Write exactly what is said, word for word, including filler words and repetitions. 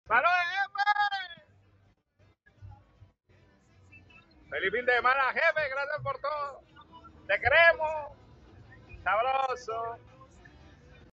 ¡Saludos, jefe! ¡Feliz fin de semana, jefe! Gracias por todo. ¡Te queremos! ¡Sabroso!